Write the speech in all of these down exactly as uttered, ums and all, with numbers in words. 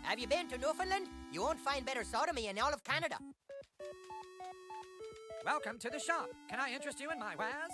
Have you been to Newfoundland? You won't find better sodomy in all of Canada. Welcome to the shop. Can I interest you in my wares?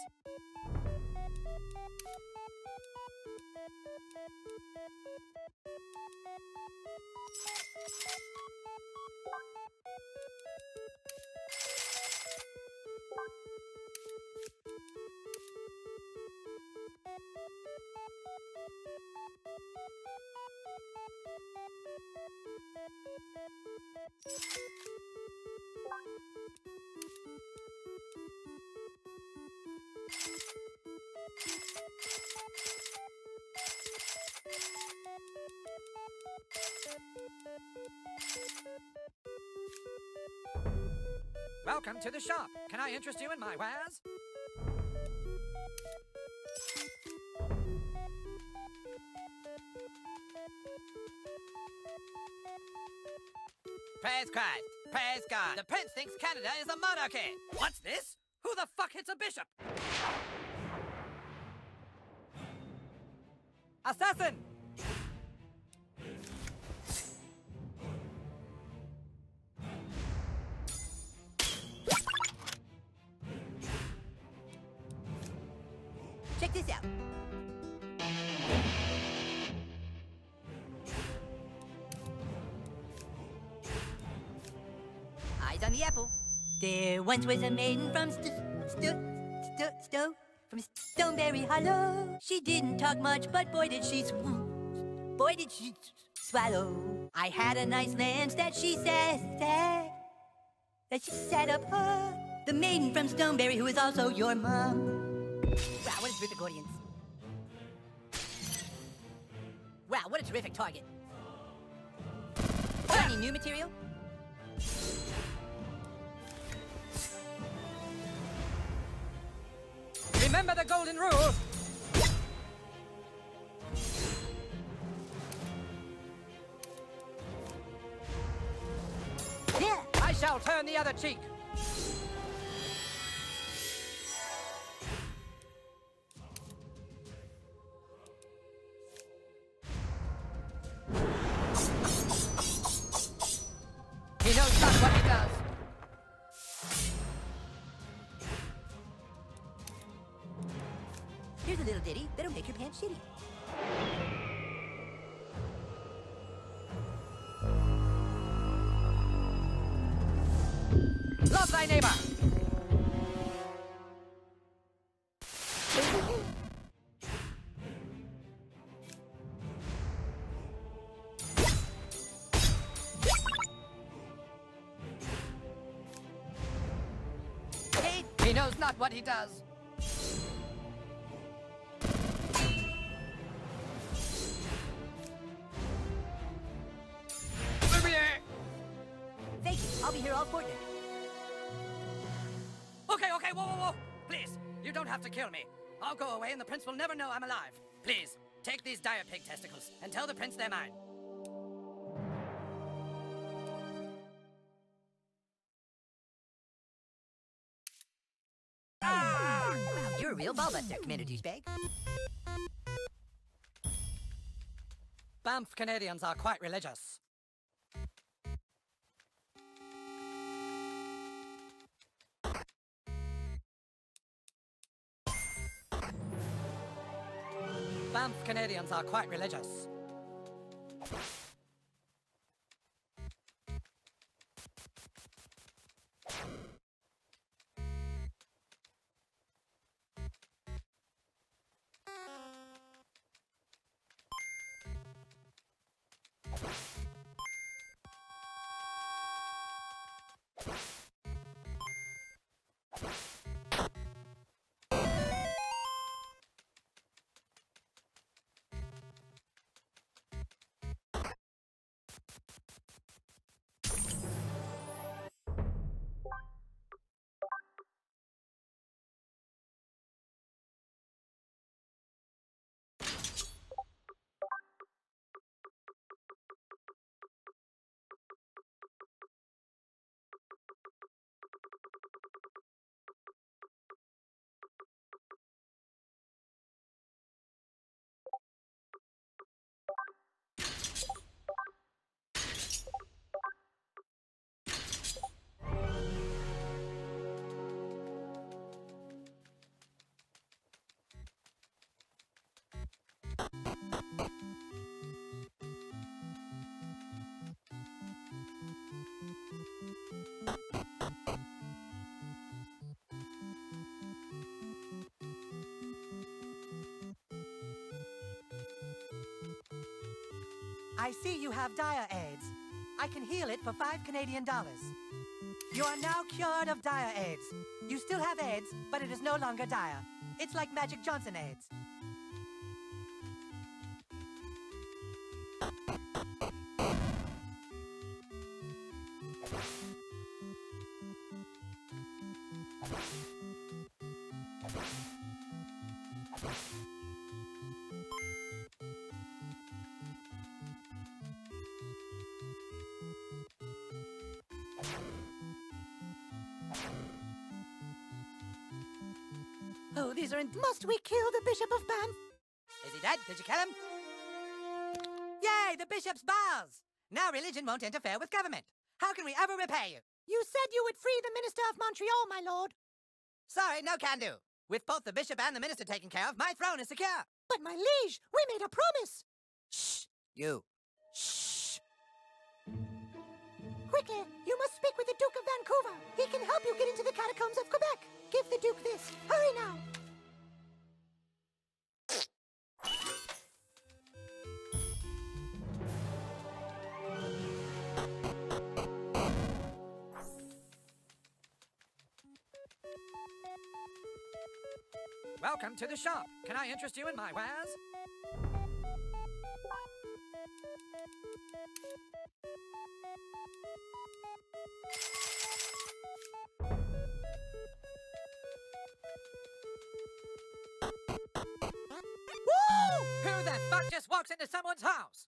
Welcome to the shop. Can I interest you in my wares? Praise Christ! Praise God! The prince thinks Canada is a monarchy! What's this? Who the fuck hits a bishop? Assassin! Check this out. Eyes on the apple. There once was a maiden from St St St Sto from Stoneberry Hollow. She didn't talk much, but boy did she swoon. Boy did she swallow. I had a nice lance that she said that she sat up her. The maiden from Stoneberry, who is also your mom. Wow, what a terrific audience. Wow, what a terrific target. Any new material? Remember the golden rule! Yeah! I shall turn the other cheek! He knows not what he does. Here's a little ditty that'll make your pants shitty. Love thy neighbor! He knows not what he does. Thank you. I'll be here all fortnight. Okay, okay, whoa, whoa, whoa. Please, you don't have to kill me. I'll go away and the prince will never know I'm alive. Please, take these dire pig testicles and tell the prince they're mine. Wow, you're a real ballbuster, Commander Douchebag. Banff Canadians are quite religious. Banff Canadians are quite religious. I see you have dire AIDS. I can heal it for five Canadian dollars. You are now cured of dire AIDS. You still have AIDS, but it is no longer dire. It's like Magic Johnson AIDS. Oh, these are in... Must we kill the Bishop of Banff? Is he dead? Did you kill him? Yay, the Bishop's bars! Now religion won't interfere with government. How can we ever repay you? You said you would free the Minister of Montreal, my lord. Sorry, no can do. With both the bishop and the minister taken care of, my throne is secure. But my liege, we made a promise. Shh, you. Shh. Quickly, you must speak with the Duke of Vancouver. He can help you get into the catacombs of Quebec. Give the Duke this. Hurry now. Welcome to the shop. Can I interest you in my wares? Woo! Who the fuck just walks into someone's house?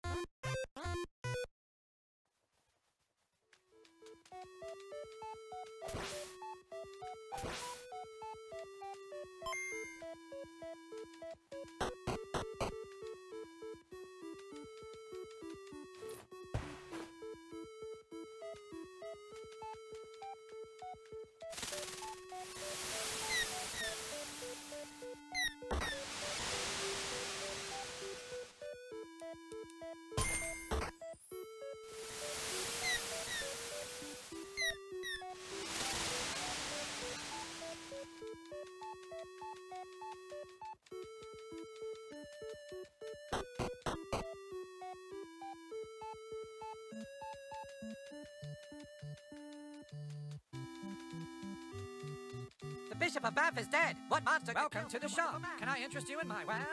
The Bishop of Banff is dead. What monster? Welcome to the shop. Can I interest you in my wares?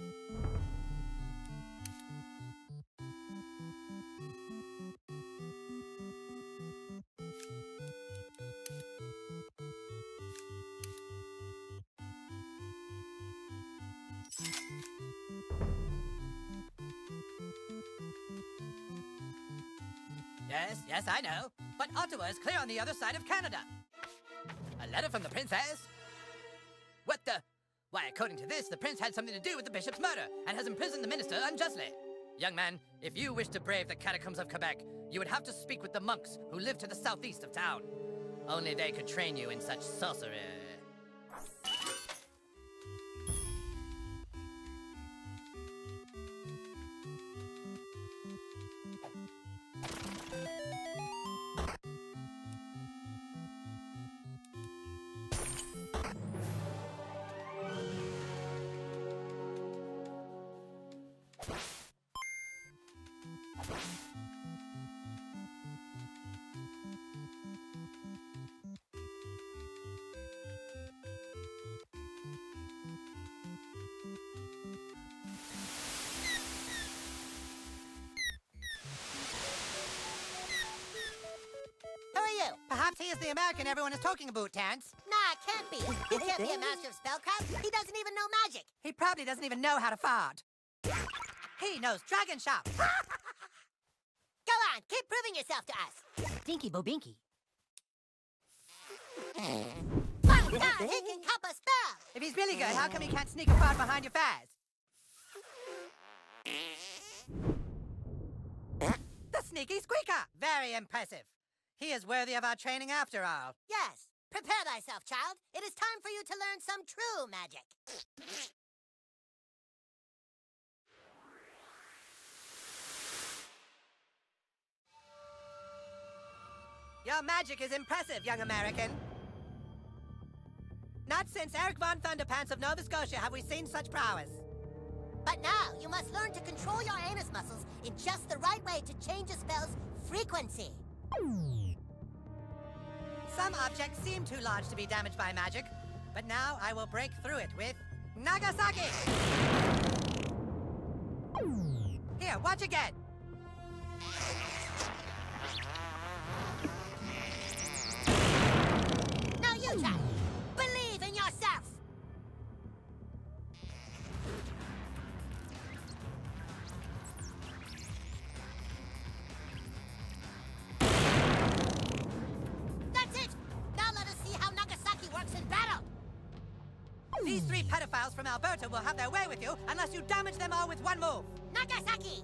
Yes, yes, I know. But Ottawa is clear on the other side of Canada. A letter from the princess? What the? Why, according to this, the prince had something to do with the bishop's murder and has imprisoned the minister unjustly. Young man, if you wish to brave the catacombs of Quebec, you would have to speak with the monks who live to the southeast of town. Only they could train you in such sorcery. Perhaps he is the American everyone is talking about, Terrence. Nah, it can't be. He can't be a master of spellcraft. He doesn't even know magic. He probably doesn't even know how to fart. He knows Dragon Shop. Go on, keep proving yourself to us. Dinky Bobinky. One time, he can cup a spell. If he's really good, how come he can't sneak a fart behind your faz? The sneaky squeaker. Very impressive. He is worthy of our training after all. Yes. Prepare thyself, child. It is time for you to learn some true magic. Your magic is impressive, young American. Not since Eric Von Thunderpants of Nova Scotia have we seen such prowess. But now, you must learn to control your anus muscles in just the right way to change a spell's frequency. Some objects seem too large to be damaged by magic, but now I will break through it with Nagasaki! Here, watch again! Now you try! Believe in yourself! That's it! Now let us see how Nagasaki works in battle! These three pedophiles from Alberta will have their way with you unless you damage them all with one move! Nagasaki!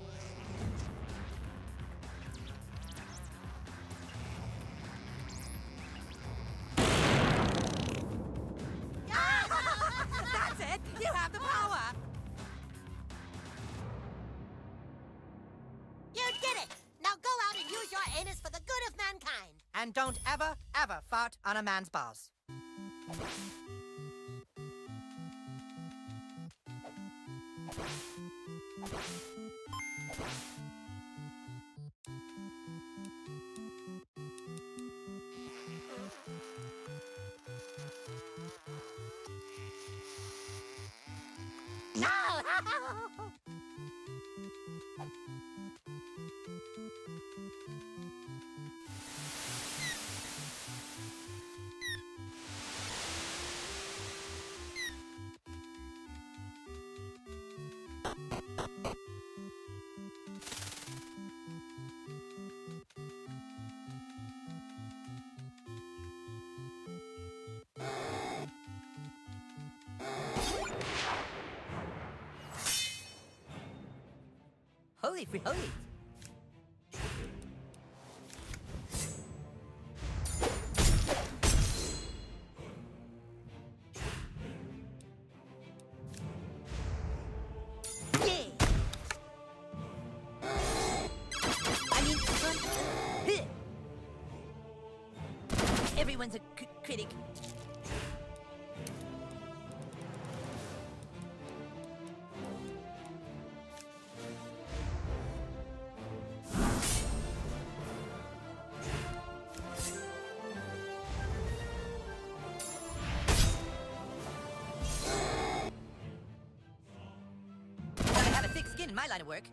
That's it! You have the power! You did it! Now go out and use your anus for the good of mankind! And don't ever, ever fart on a man's balls. No! Holy free holy. Yeah. I mean, um, huh. Everyone's a c critic. In my line of work.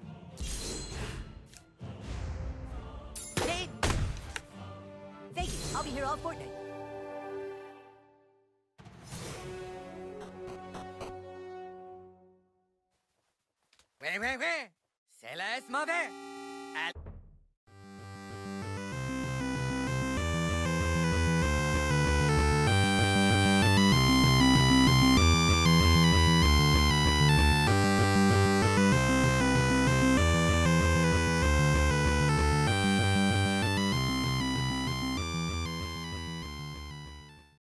Hey! Thank you. I'll be here all fortnight.